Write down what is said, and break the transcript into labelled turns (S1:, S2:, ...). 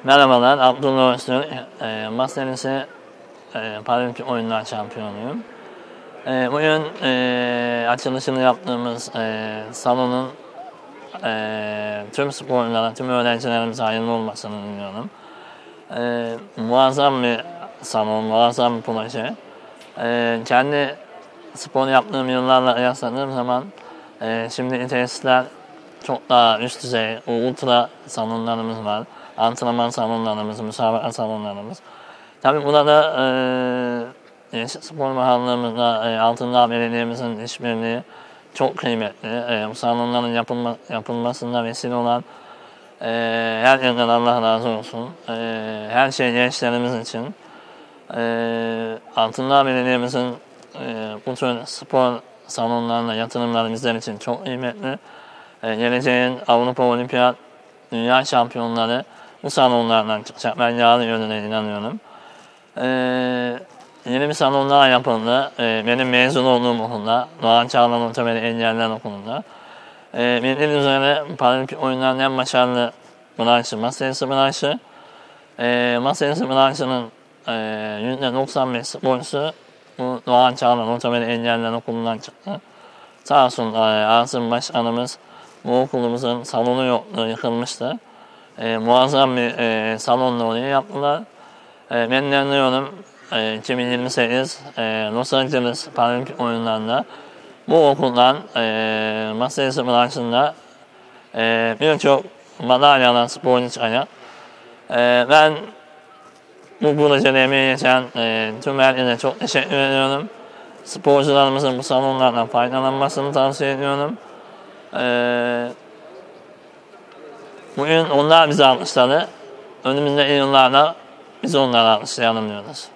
S1: Merhabalar, Abdullah Öztürk. Masa tenisi Paralimpik Oyunlar şampiyonuyum. Bugün açılışını yaptığımız salonun tüm sporculara, tüm öğrencilerimize hayırlı olmasını diliyorum. Muazzam bir salon, muazzam bir proje. Kendi spor yaptığım yıllarla kıyasladığım zaman şimdi tesisler çok daha üst düzey, ultra salonlarımız var. Antrenman salonlarımız, müsabaka salonlarımız. Tabii burada Gençlik Spor Bakanlığımızla Altındağ Belediye'mizin işbirliği çok kıymetli. Bu salonların yapılmasında vesile olan herkesten Allah razı olsun. Her şey gençlerimiz için. Altındağ Belediye'mizin bu tür spor salonlarına yatırımları bizler için çok kıymetli. Geleceğin Avrupa Olimpiyat Dünya şampiyonları bu salonlardan çıkacak. Ben yarın yönüne inanıyorum. Yeni bir salonlar yapıldı. Benim mezun olduğum okulda, Doğan Çağlar Ortaokulu Engeller Okulu'nda. Bildiğiniz üzere Paralimpik oyunların en başarılı branşı masa tenisi branşı. Masa tenisi branşının %95 sporcusu bu Doğan Çağlar Ortaokulu Engeller Okulu'ndan çıktı. Sağ olsun Asım Başkanımız bu okulumuzun salonu yoktu, yıkılmıştı. Muazzam bir salonla oraya yaptılar. Ben inanıyorum 2028 Los Angeles Paralimpik oyunlarında bu okuldan masa tenisi branşında birçok madalyalar sporcu çıkacak. Ben bu projede emeği geçen tüm herkese çok teşekkür ediyorum. Sporcularımızın bu salonlardan faydalanmasını tavsiye ediyorum. Bugün onlar bizi alkışladı. Önümüzdeki yıllarda biz onları alkışlayalım diyoruz.